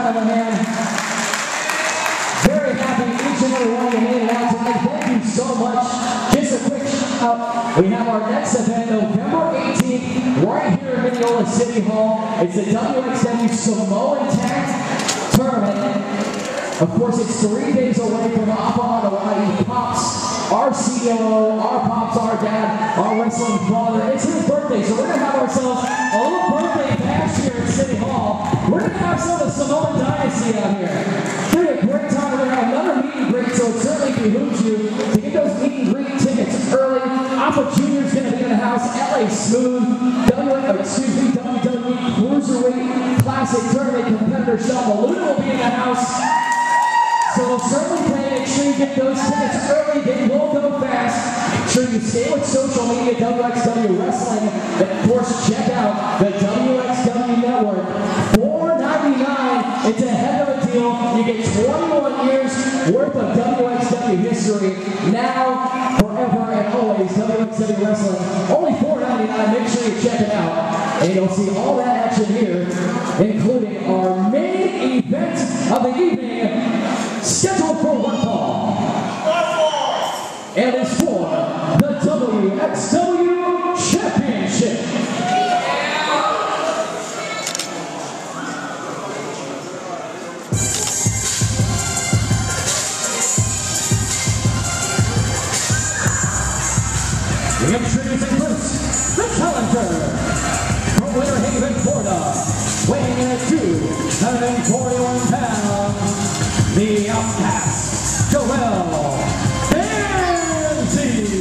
round of a hand. Very happy each and every one of you made it out tonight. Thank you so much. Just a quick shout out. We have our next event November 18th right here in Mineola City Hall. It's the WXW Samoan Tag Tournament. Of course, it's 3 days away from Apa Hawaii. Pops, our COO, our Pops, our dad, our wrestling father. It's his birthday, so we're going to have ourselves a little birthday bash here at City Hall. We're going to have some of the Samoan Dynasty out here. It's going to be a great time. We're going to have another meet and greet, so it certainly behooves you to get those meet and greet tickets early. Apa Jr. is going to be in the house. LA Smooth, WWE Cruiserweight Classic Tournament competitor Sean Maluna will be in the house. So certainly plan to make sure you get those tickets early. They will go fast. Make sure you stay with social media, WXW Wrestling, and of course check out the WXW Network. $4.99. It's a heck of a deal. You get 21 years worth of WXW history. Now, forever, and always WXW Wrestling. Only $4.99. Make sure you check it out. And you'll see all that action here, including our main event of the evening, scheduled for one fall. And it's for the WXW Championship. Introducing first, the challenger from Winter Haven, Florida, weighing in at 241 pounds, the outcast, Joel Banzi.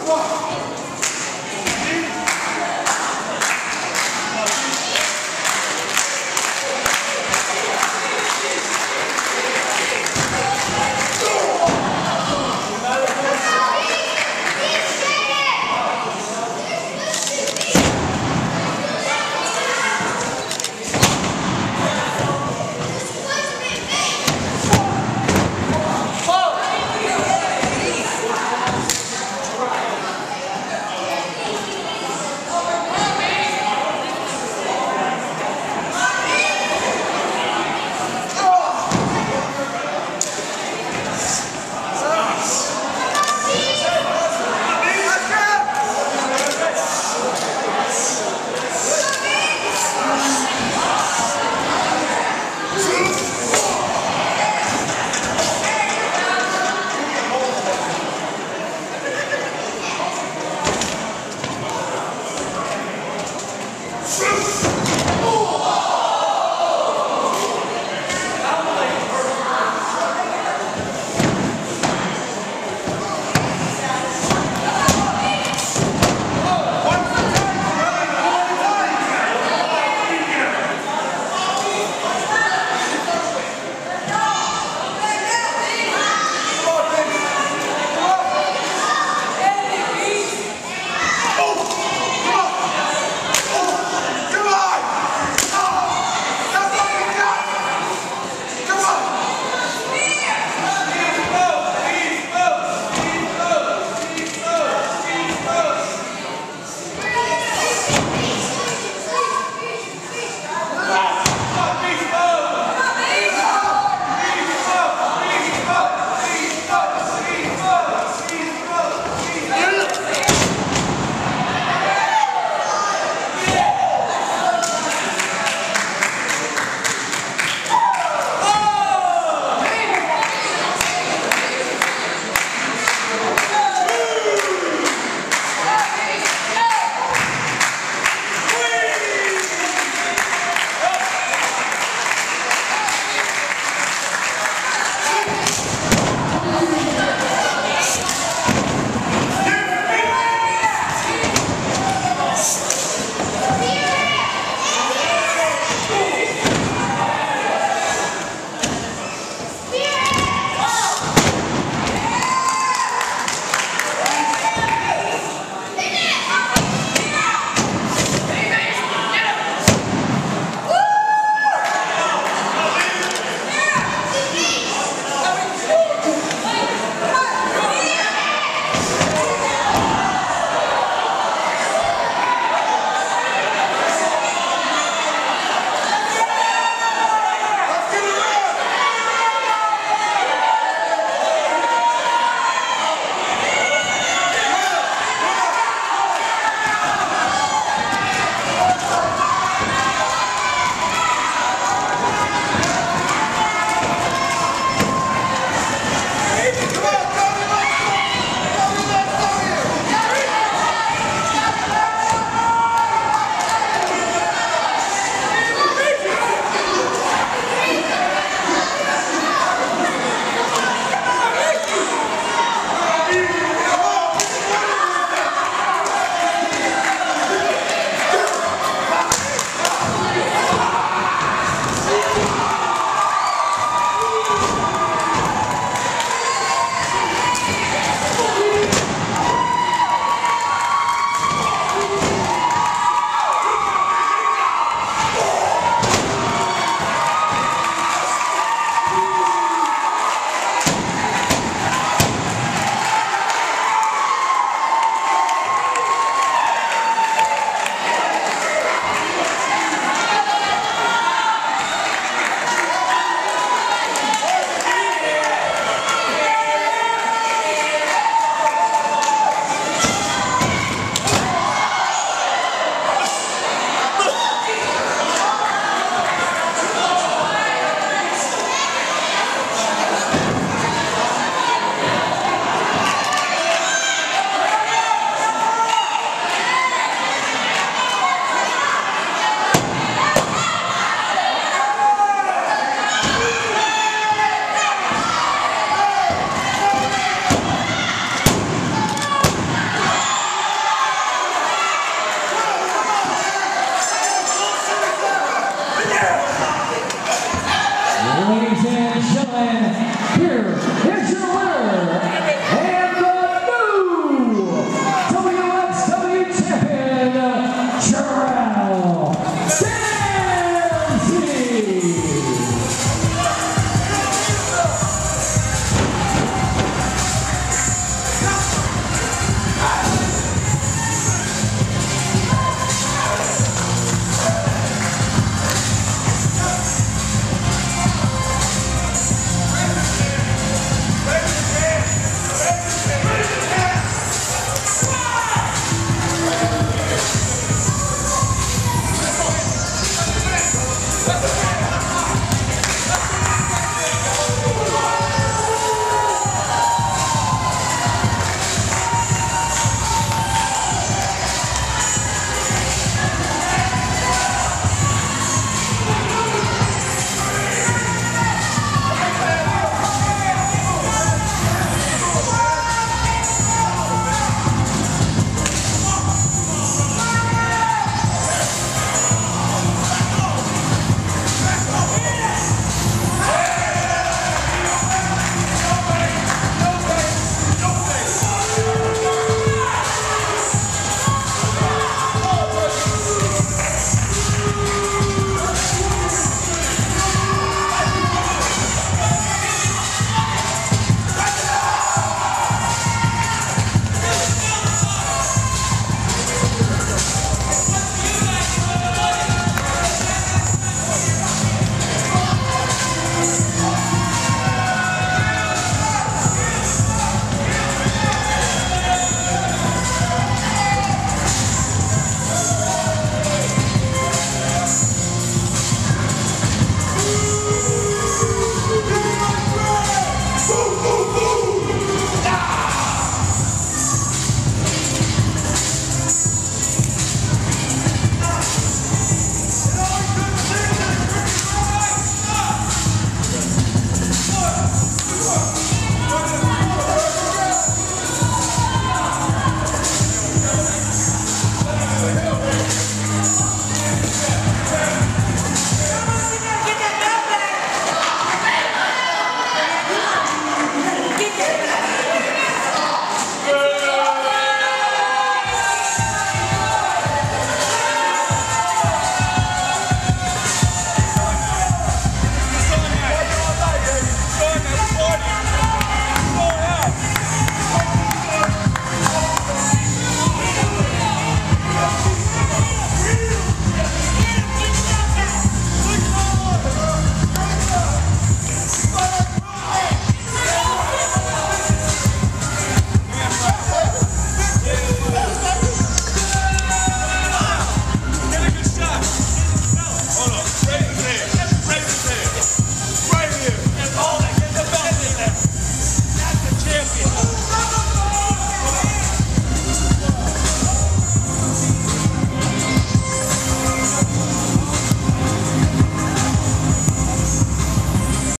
up.